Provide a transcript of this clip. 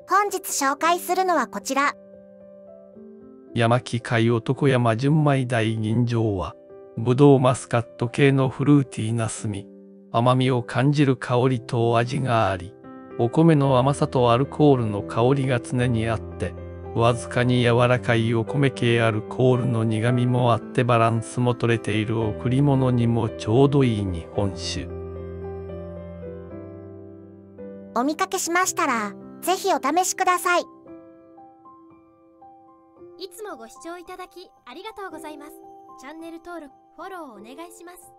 本日紹介するのはこちら。 山木海男山純米大吟醸は、ぶどうマスカット系のフルーティーな炭、甘みを感じる香りと味があり、お米の甘さとアルコールの香りが常にあって、わずかに柔らかいお米系アルコールの苦みもあってバランスも取れている贈り物にもちょうどいい日本酒。 お見かけしましたら、ぜひお試しください。 いつもご視聴いただきありがとうございます。チャンネル登録、フォローお願いします。